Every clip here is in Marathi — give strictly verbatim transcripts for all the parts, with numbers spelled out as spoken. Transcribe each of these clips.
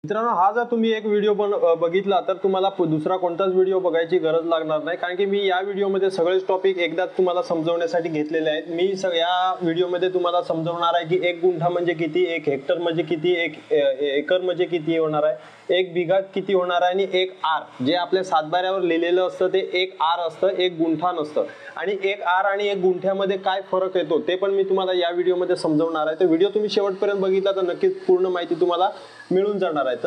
मित्रांनो, हा जर तुम्ही एक व्हिडिओ बघितला तर तुम्हाला दुसरा कोणताच व्हिडिओ बघायची गरज लागणार नाही, कारण की मी या व्हिडिओमध्ये सगळेच टॉपिक एकदाच तुम्हाला समजवण्यासाठी घेतलेले आहेत। मी या व्हिडिओमध्ये तुम्हाला समजवणार आहे की एक गुंठा म्हणजे किती, एक हेक्टर म्हणजे किती, एक एकर म्हणजे किती होणार आहे, एक बिघा किती होणार आहे, आणि एक आर जे आपल्या सातबाऱ्यावर लिहिलेलं असतं ते एक आर असतं, एक गुंठा नसतं। आणि एक आर आणि एक गुंठ्यामध्ये काय फरक येतो ते पण मी तुम्हाला या व्हिडिओमध्ये समजवणार आहे। तर व्हिडिओ तुम्ही शेवटपर्यंत बघितला तर नक्कीच पूर्ण माहिती तुम्हाला मिळून जाणार आहे।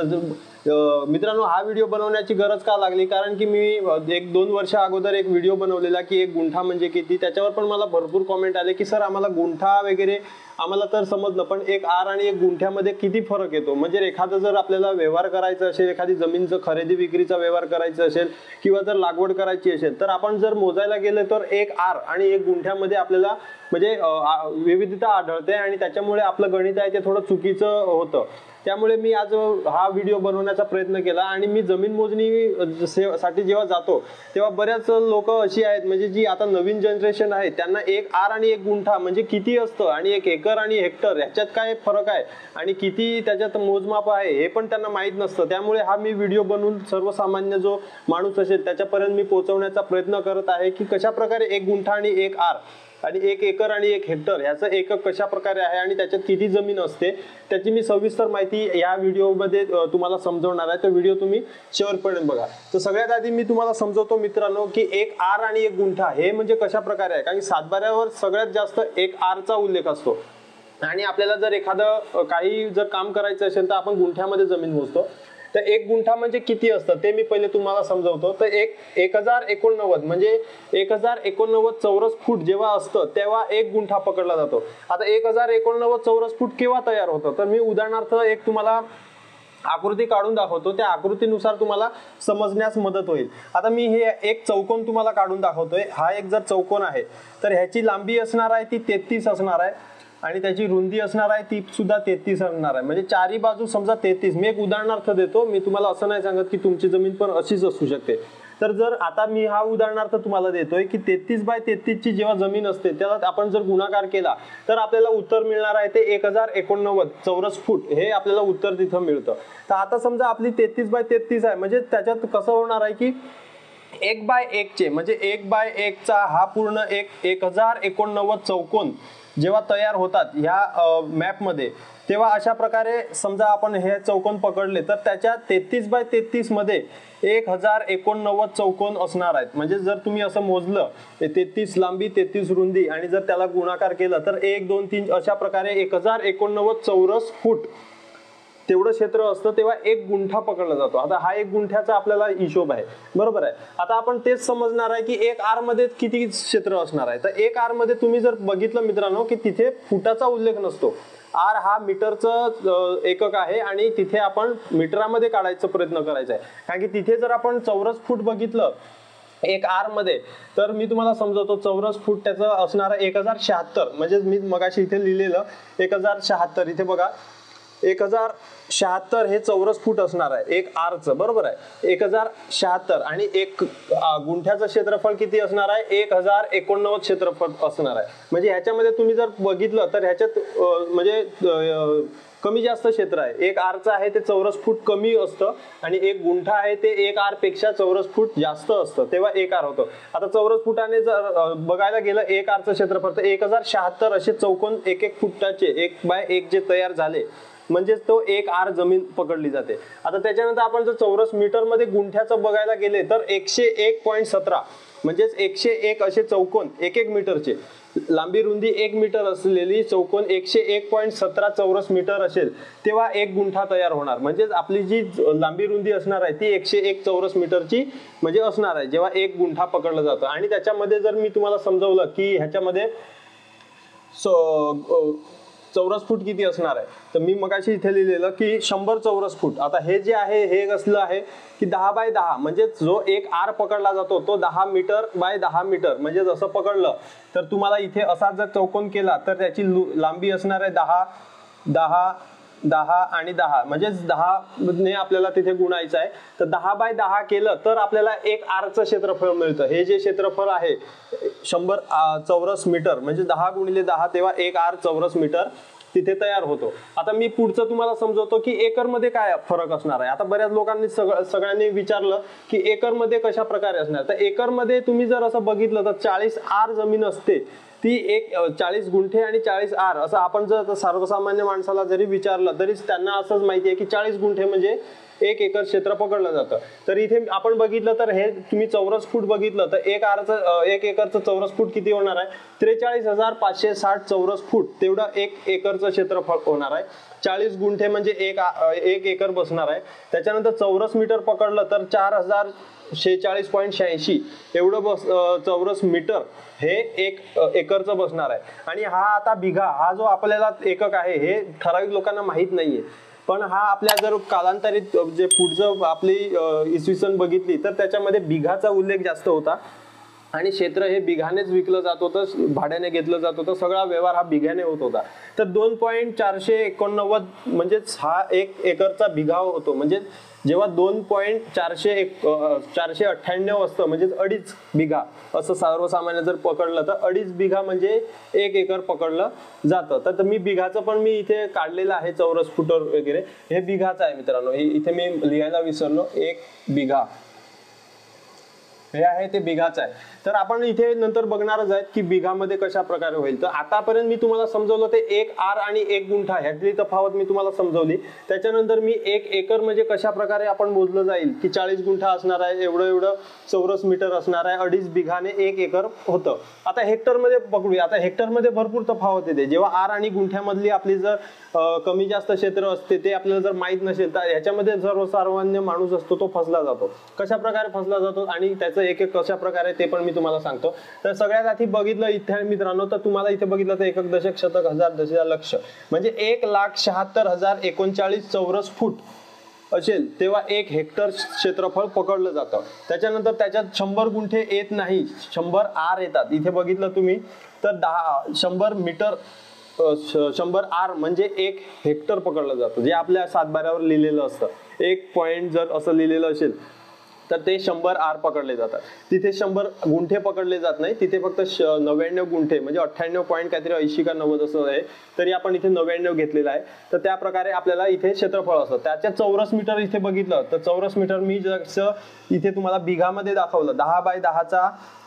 तर मित्रांनो, हा व्हिडिओ बनवण्याची गरज का लागली, कारण की मी एक दोन वर्ष अगोदर एक व्हिडिओ बनवलेला की एक गुंठा म्हणजे किती, त्याच्यावर पण मला भरपूर कमेंट आले की सर आम्हाला गुंठा वगैरे आम्हाला तर समजलं, पण एक आर आणि एक गुंठ्यामध्ये किती फरक येतो। म्हणजे एखादा जर आपल्याला व्यवहार करायचा असेल, एखादी जमीनचं खरेदी विक्रीचा व्यवहार करायचा असेल किंवा जर लागवड करायची असेल, तर आपण जर मोजायला गेले तर एक आर आणि एक गुंठ्यामध्ये आपल्याला म्हणजे विविधता आढळते आणि त्याच्यामुळे आपलं गणित आहे ते थोडं चुकीचं होतं। त्यामुळे मी आज हा व्हिडिओ बनवण्याचा प्रयत्न केला। आणि मी जमीन मोजणी साठी जेव्हा जातो तेव्हा बऱ्याच लोक अशी आहेत, म्हणजे जी आता नवीन जनरेशन आहे, त्यांना एक आर आणि एक गुंठा म्हणजे किती असतं आणि एक एकर आणि हेक्टर ह्याच्यात काय फरक आहे आणि किती त्याच्यात मोजमाप आहे हे पण त्यांना माहीत नसतं। त्यामुळे हा मी व्हिडिओ बनवून सर्वसामान्य जो माणूस असेल त्याच्यापर्यंत मी पोहोचवण्याचा प्रयत्न करत आहे की कशा प्रकारे एक गुंठा आणि एक आर आणि एक एकर आणि एक हेक्टर ह्याचं एकक कशा प्रकारे आहे आणि त्याच्यात किती जमीन असते त्याची मी सविस्तर माहिती या व्हिडिओमध्ये तुम्हाला समजवणार आहे। तर व्हिडिओ तुम्ही शेवटपर्यंत बघा। तर सगळ्यात आधी मी तुम्हाला समजवतो मित्रांनो की एक आर आणि एक गुंठा हे म्हणजे कशा प्रकारे आहे, कारण की सातबाऱ्यावर सगळ्यात जास्त एक आरचा उल्लेख असतो आणि आपल्याला जर एखादं काही जर काम करायचं असेल तर आपण गुंठ्यामध्ये जमीन मोजतो। तर एक गुंठा म्हणजे किती असतं ते मी पहिले तुम्हाला समजावतो। तर एक एक हजार एकोणनव्वद म्हणजे एक हजार एकोणनव्वद चौरस फूट जेव्हा असतं तेव्हा एक गुंठा पकडला जातो। आता एक हजार एकोणनव्वद चौरस फूट केव्हा तयार होतं, तर मी उदाहरणार्थ एक तुम्हाला आकृती काढून दाखवतो, त्या आकृतीनुसार तुम्हाला समजण्यास मदत होईल। आता मी हे एक चौकोन तुम्हाला काढून दाखवतोय। हा एक जर चौकोन आहे तर ह्याची लांबी असणार आहे ती तेहतीस असणार आहे आणि त्याची रुंदी असणार आहे ती सुद्धा तेहतीस असणार आहे, म्हणजे चारी बाजू समजा तेहतीस। मी एक उदाहरणार्थ देतो, मी तुम्हाला असं नाही सांगत की तुमची जमीन पण अशीच असू शकते। तर जर आता मी हा उदाहरणार्थ तुम्हाला देतोय की तेहतीस बाय तेहतीस ची जेव्हा जमीन असते त्याला आपण जर गुणाकार केला तर आपल्याला उत्तर मिळणार आहे ते एक हजार एकोणनव्वद चौरस फूट हे आपल्याला उत्तर तिथं मिळतं। तर आता समजा आपली तेहतीस बाय तेहतीस आहे, म्हणजे त्याच्यात कसं होणार आहे की एक बाय एक चे म्हणजे एक बाय एक चा हा पूर्ण एक एक हजार एकोणनव्वद चौकोन जेव्हा तयार होतात ह्या मॅप मध्ये, तेव्हा अशा प्रकारे समजा आपण हे चौकोन पकडले तर त्याच्या तेहतीस बाय तेहतीस मध्ये एक हजार एकोणनव्वद चौकोन असणार आहेत। म्हणजे जर तुम्ही असं मोजलं तेहतीस लांबी तेहतीस रुंदी आणि जर त्याला गुणाकार केला तर एक दोन तीन अशा प्रकारे एक हजार एकोणनव्वद चौरस फूट तेवढं क्षेत्र असतं, तेव्हा एक गुंठा पकडला जातो। आता हा एक गुंठ्याचा आपल्याला हिशोब आहे, बरोबर आहे। आता आपण तेच समजणार आहे की एक आर मध्ये किती क्षेत्र असणार आहे। तर एक आर मध्ये तुम्ही जर बघितलं मित्रांनो की तिथे फुटाचा उल्लेख नसतो। आर हा मीटरचं एकक आहे आणि तिथे आपण मीटरामध्ये काढायचा प्रयत्न करायचा आहे, कारण की तिथे जर आपण चौरस फूट बघितलं एक आर मध्ये तर मी तुम्हाला समजवतो चौरस फूट त्याचं असणार एक हजार शहात्तर, म्हणजे मी मगाशी इथे लिहिलेलं एक हजार शहात्तर, इथे बघा एक हजार शहात्तर हे चौरस फूट असणार आहे एक आरचं, बरोबर आहे। एक हजार शहात्तर आणि एक गुंठ्याचं क्षेत्रफळ किती असणार आहे, एक हजार एकोणनव्वद क्षेत्रफळ असणार आहे। म्हणजे ह्याच्यामध्ये तुम्ही जर बघितलं तर ह्याच्यात म्हणजे कमी जास्त क्षेत्र आहे। एक आरचं आहे ते चौरस फूट कमी असतं आणि एक गुंठा आहे ते एक आर पेक्षा चौरस फूट जास्त असतं, तेव्हा एक आर होतं। आता चौरस फुटाने जर बघायला गेलं एक आरचं क्षेत्रफळ तर एक हजार शहात्तर असे चौकोन एक एक फुटाचे एक बाय एक जे तयार झाले म्हणजेच तो एक आर जमीन पकडली जाते। आता त्याच्यानंतर आपण जर चौरस मीटर मध्ये गुंठ्याचं बघायला गेले तर एकशे एक पॉईंट सतरा म्हणजेच एकशे एक असे चौकोन एक एक मीटरचे लांबी रुंदी एक मीटर असलेली चौकोन एकशे एक पॉईंट सतरा चौरस मीटर असेल तेव्हा एक गुंठा तयार होणार। म्हणजेच आपली जी लांबी रुंदी असणार आहे ती एकशे एक चौरस मीटरची म्हणजे असणार आहे जेव्हा एक गुंठा पकडला जातो। आणि त्याच्यामध्ये जर मी तुम्हाला समजवलं की ह्याच्यामध्ये चौरस फूट किती असणार आहे, तर मी मगाशी इथे लिहिलेलं की शंभर चौरस फूट। आता हे जे आहे हे कसलं आहे की दहा बाय दहा, म्हणजे जो एक आर पकडला जातो तो दहा मीटर बाय दहा मीटर, म्हणजे जसं पकडलं तर तुम्हाला इथे असा जर चौकोन केला तर त्याची लांबी असणार आहे दहा दहा दहा आणि दहा, म्हणजेच दहा ने आपल्याला तिथे गुणायचं आहे। तर दहा बाय दहा केलं तर आपल्याला एक आरचं क्षेत्रफळ मिळतं। हे जे क्षेत्रफळ आहे शंभर चौरस मीटर म्हणजे दहा गुणिले दहा तेव्हा एक आर चौरस मीटर तिथे तयार होतो. आता मी पुढचं तुम्हाला समजवतो की एकर मध्ये काय फरक असणार आहे. आता बऱ्याच लोकांनी सगळं सगळ्यांनी विचारलं की एकर मध्ये कशा प्रकारे असणार. तर एकर मध्ये तुम्ही जर असं बघितलं तर चाळीस आर जमीन असते ती एक चाळीस गुंठे आणि चाळीस आर असं आपण जर सर्वसामान्य माणसाला जरी विचारलं तरी त्यांना असंच माहिती आहे की चाळीस गुंठे म्हणजे एक एकर क्षेत्र पकडलं जातं. तर इथे आपण बघितलं तर हे तुम्ही चौरस फूट बघितलं तर एक आरचं एक एकरचं चौरस फूट किती होणार आहे, त्रेचाळीस हजार पाचशे साठ चौरस फूट तेवढं एक एकरचं क्षेत्रफळ होणार आहे. चाळीस गुंठे म्हणजे एक एक एकर बसणार आहे. त्याच्यानंतर चौरस मीटर पकडलं तर चार हजार शेहेचाळीस पॉईंट शहाऐंशी एवढं बस चौरस मीटर हे एक एकरचं बसणार आहे. आणि हा आता बिघा हा जो आपल्याला एकक आहे हे ठराविक लोकांना माहित नाहीये, पण हा आपल्या जर कालांतरित जे पुढचं आपली इसवी सन बघितली तर त्याच्यामध्ये बिघाचा उल्लेख जास्त होता आणि क्षेत्र हे बिघानेच विकलं जात होतं, भाड्याने घेतलं जात होतं, सगळा व्यवहार हा बिघाने होत होता. तर दोन पॉईंट चारशे एकोणनव्वद म्हणजेच हा एक एकरचा बिघा होतो. म्हणजे जेव्हा दोन पॉईंट चारशे एक चारशे अठ्ठ्याण्णव असतं म्हणजेच अडीच बिघा असं सर्वसामान्य जर पकडलं तर अडीच बिघा म्हणजे एक एकर पकडलं जातं. तर मी बिघाचं पण मी इथे काढलेलं आहे चौरस फुटर वगैरे, हे बिघाचं आहे मित्रांनो. इथे मी लिहायला विसरलो, एक बिघा हे आहे ते बिघाचं आहे. तर आपण इथे नंतर बघणारच आहेत की बिघामध्ये कशा प्रकारे होईल. तर आतापर्यंत मी तुम्हाला समजवलं ते एक आर आणि एक गुंठा ह्यातली तफावत मी तुम्हाला समजवली. त्याच्यानंतर मी एक एकर म्हणजे कशा प्रकारे आपण मोजलं जाईल की चाळीस गुंठा असणार आहे, एवढं एवढं चौरस मीटर असणार आहे, अडीच बिघाने एक एकर होतं. आता हेक्टर मध्ये पकडूया. आता हेक्टर मध्ये भरपूर तफावत येते. जेव्हा आर आणि गुंठ्यामधली आपली जर कमी जास्त क्षेत्र असते ते आपल्याला जर माहित नसेल तर ह्याच्यामध्ये सर्वसामान्य माणूस असतो तो फसला जातो. कशा प्रकारे फसला जातो आणि त्याचं एक एक कशा प्रकारे ते पण मी तुम्हाला सांगतो. तर सगळ्यात आधी बघितलं इथे मित्रांनो तर तुम्हाला इथे बघितलं तर एकक दशक शतक हजार दशक लक्ष म्हणजे एक लाख शहात्तर हजार एकोणचाळीस चौरस फूट असेल तेव्हा एक हेक्टर क्षेत्रफळ पकडलं जातं. त्याच्यानंतर त्याच्यात शंभर गुंठे येत नाही, शंभर आर येतात. इथे बघितलं तुम्ही तर दहा शंभर मीटर शंभर आर म्हणजे एक हेक्टर पकडलं जातं. जे आपल्या सातबाऱ्यावर लिहिलेलं असतं एक पॉइंट जर असं लिहिलेलं असेल तर ते शंभर आर पकडले जातात. तिथे शंभर गुंठे पकडले जात नाही, तिथे फक्त नव्याण्णव गुंठे म्हणजे अठ्ठ्याण्णव पॉईंट काहीतरी ऐंशी का नव्वद असं आहे, तरी आपण इथे नव्याण्णव घेतलेलं आहे. तर त्या प्रकारे आपल्याला इथे क्षेत्रफळ असतं. त्याच्या चौरस मीटर इथे बघितलं तर चौरस मीटर मी जसं इथे तुम्हाला बिघामध्ये दाखवलं दहा बाय दहाचा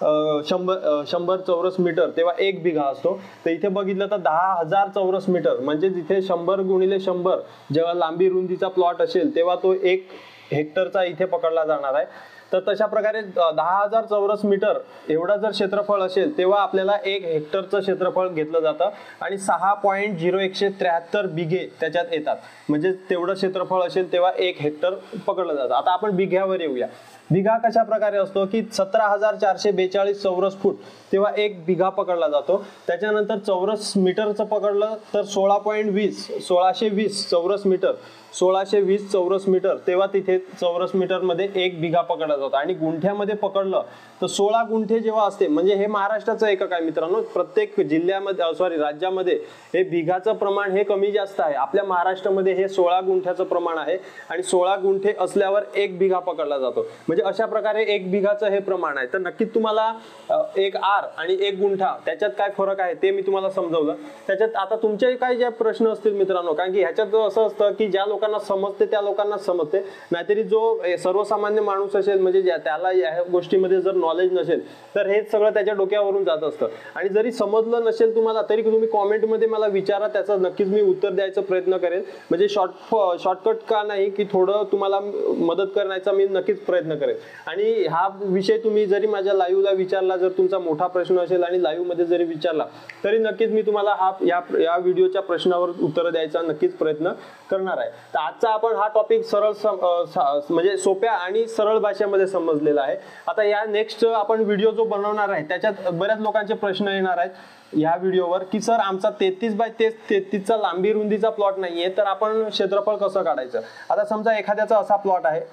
शंभर शंभर चौरस मीटर तेव्हा एक बिघा असतो. तर इथे बघितलं तर दहा हजार चौरस मीटर म्हणजे जिथे शंभर गुणिले शंभर जेव्हा लांबी रुंदीचा प्लॉट असेल तेव्हा तो एक हेक्टरचा इथे पकडला जाणार आहे. तर तशा प्रकारे दहा हजार चौरस मीटर एवढा जर क्षेत्रफळ असेल तेव्हा आपल्याला एक हेक्टरचं क्षेत्रफळ घेतलं जातं आणि सहा पॉईंट झिरो एकशे त्र्याहत्तर बिघे त्याच्यात येतात. म्हणजे तेवढं क्षेत्रफळ असेल तेव्हा एक हेक्टर पकडलं जातं. आता आपण बिघ्यावर येऊया. बिघा कशा प्रकारे असतो की सतरा हजार चारशे बेचाळीस चौरस फूट तेव्हा एक बिघा पकडला जातो. त्याच्यानंतर चौरस मीटरचं पकडलं तर सोळा पॉईंट वीस सोळाशे वीस चौरस मीटर सोळाशे वीस चौरस मीटर तेव्हा तिथे चौरस मीटर मध्ये एक बिघा पकडला जातो. आणि गुंठ्यामध्ये पकडलं तर सोळा गुंठे जेव्हा असते म्हणजे हे महाराष्ट्राचं एकक आहे मित्रांनो. प्रत्येक जिल्ह्यामध्ये सॉरी राज्यामध्ये हे बिघाचं प्रमाण हे कमी जास्त आहे. आपल्या महाराष्ट्रामध्ये हे सोळा गुंठ्याचं प्रमाण आहे आणि सोळा गुंठे असल्यावर एक बिघा पकडला जातो. म्हणजे अशा प्रकारे एक बिघाचं हे प्रमाण आहे. तर नक्कीच तुम्हाला एक आर आणि एक गुंठा त्याच्यात काय फरक आहे ते मी तुम्हाला समजवलं. त्याच्यात आता तुमचे काही जे प्रश्न असतील मित्रांनो, कारण की ह्याच्यात असं असतं की ज्या लोकांना समजते त्या लोकांना समजते, नाहीतरी जो सर्वसामान्य माणूस असेल म्हणजे त्याला या गोष्टीमध्ये जर नॉलेज नसेल तर हे सगळं त्याच्या डोक्यावरून जात असतं. आणि जरी समजलं नसेल तुम्हाला तरी तुम्ही कॉमेंटमध्ये मला विचारा, त्याचं नक्कीच मी उत्तर द्यायचा प्रयत्न करेन. म्हणजे शॉर्ट शॉर्टकट का नाही की थोडं तुम्हाला मदत करण्याचा मी नक्कीच प्रयत्न करेन. आणि हा विषय तुम्ही जरी माझ्या लाईव्हला विचारला, जर तुमचा मोठा प्रश्न असेल आणि लाईव्ह मध्ये जरी विचारला तरी नक्कीच मी तुम्हाला हा या या व्हिडिओच्या प्रश्नावर उत्तर द्यायचा नक्कीच प्रयत्न करणार आहे. तर आजचा आपण हा टॉपिक सरळ म्हणजे सोप्या आणि सरळ भाषेमध्ये समजलेला आहे. आता या नेक्स्ट आपण व्हिडिओ जो बनवणार आहे त्याच्यात बऱ्याच लोकांचे प्रश्न येणार आहेत या व्हिडिओवर की सर आमचा तेहतीस बाय तेहतीस चा लांबी रुंदीचा प्लॉट नाहीये तर आपण क्षेत्रफळ कसं काढायचं. आता समजा एखाद्याचा असा प्लॉट आहे,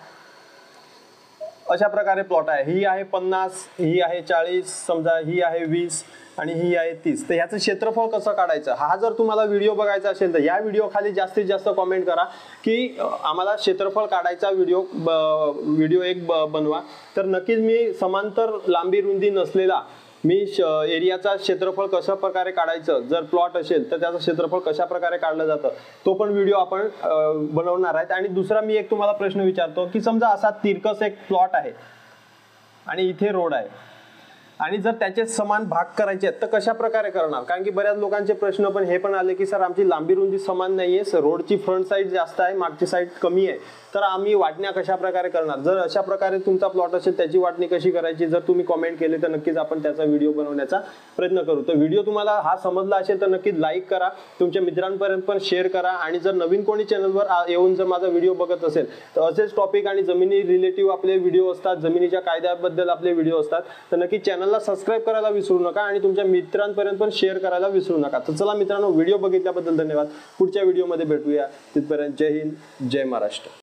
अशा प्रकारे प्लॉट आहे, ही आहे पन्नास, ही आहे चाळीस, समजा ही आहे वीस आणि ही आहे तीस. तर ह्याचं क्षेत्रफळ कसं काढायचं हा जर तुम्हाला व्हिडिओ बघायचा असेल तर या व्हिडिओ खाली जास्तीत जास्त कॉमेंट करा की आम्हाला क्षेत्रफळ काढायचा व्हिडिओ व्हिडिओ एक बनवा. तर नक्कीच मी समांतर लांबी रुंदी नसलेला मी एरियाचा क्षेत्रफळ कशा प्रकारे काढायचं, जर प्लॉट असेल तर त्याचं क्षेत्रफळ कशा प्रकारे काढलं जातं तो पण व्हिडिओ आपण बनवणार आहेत. आणि दुसरा मी एक तुम्हाला प्रश्न विचारतो की समजा असा तिरकस एक प्लॉट आहे आणि इथे रोड आहे आणि जर त्याचे समान भाग करायचे आहेत तर कशा प्रकारे करणार. कारण की बऱ्याच लोकांचे प्रश्न पण हे पण आले की सर आमची लांबी रुंदी समान नाहीये, रोडची फ्रंट साईड जास्त आहे, मागची साईड कमी आहे, तर आम्ही वाटण्या कशा प्रकारे करणार. जर अशा प्रकारे तुमचा प्लॉट असेल त्याची वाटणी कशी करायची जर तुम्ही कमेंट केले तर नक्कीच आपण त्याचा व्हिडिओ बनवण्याचा प्रयत्न करू. तर व्हिडिओ तुम्हाला हा समजला असेल तर नक्कीच लाईक करा, तुमच्या मित्रांपर्यंत पण शेअर करा. आणि जर नवीन कोणी चॅनलवर येऊन जर माझा व्हिडिओ बघत असेल तर असेच टॉपिक आणि जमिनी रिलेटिव्ह आपले व्हिडिओ असतात, जमिनीच्या कायद्याबद्दल आपले व्हिडिओ असतात, तर नक्की चॅनलला सबस्क्राईब करायला विसरू नका आणि तुमच्या मित्रांपर्यंत पण शेअर करायला विसरू नका. तर चला मित्रांनो, व्हिडिओ बघितल्याबद्दल धन्यवाद. पुढच्या व्हिडिओमध्ये भेटूया. तिथपर्यंत जय हिंद, जय महाराष्ट्र.